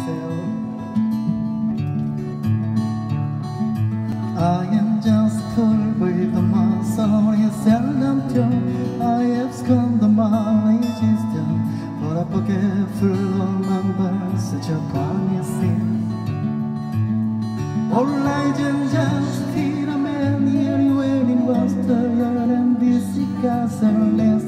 I am just full with the muscle is seldom true. I have scorned the mileage is done, but a pocket full of numbers, such a promising. All legends just feed a man here waiting was the yard and this is a less.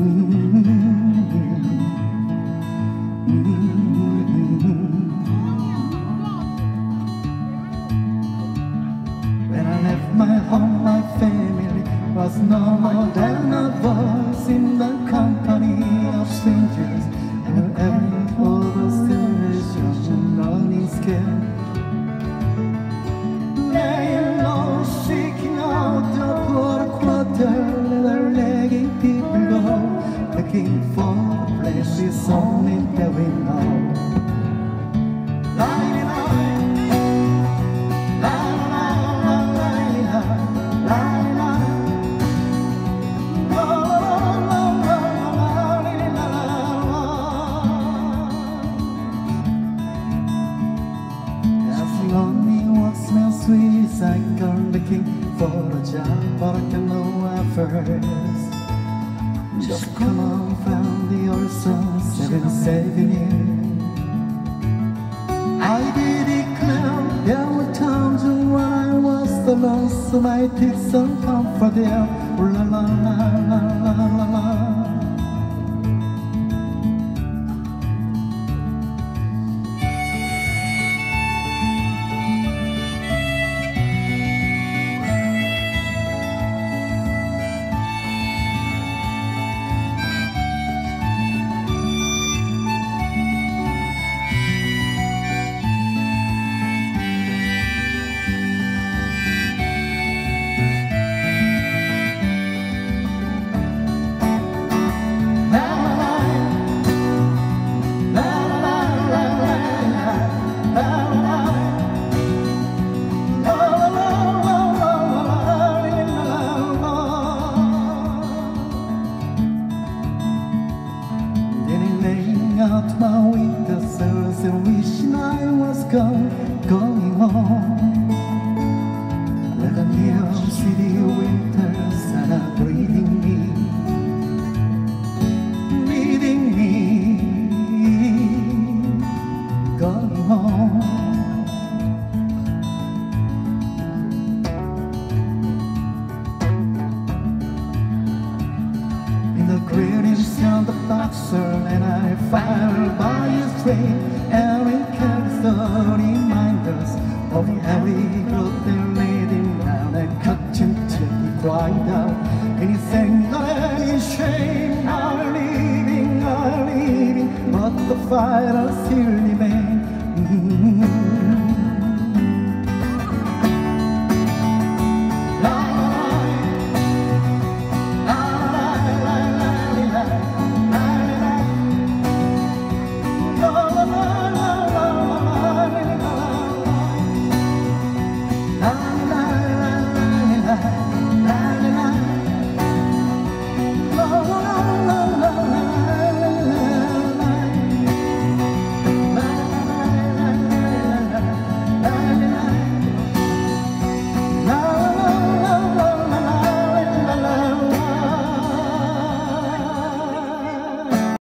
When I left my home, my family was no more than a voice in the company of strangers, and every overstimulation, running scared. Laying low, seeking out the poor quarter, letting people go, looking for places only that we know. Cycle looking for a job, but I can no efforts. Just come on, found the old song, saving you. I did declare there were times when I was the lost, so I took some comfort there. La la la la la la la. Out my winter sills and wishing I was going home, where the New York City winters are breathing me, going home. In the greetings on the boxer, and I fire by his train, and we carry the reminders of every group they're leading down, and cut into the cried out, and he sang the shame, are leaving, but the fire still remains.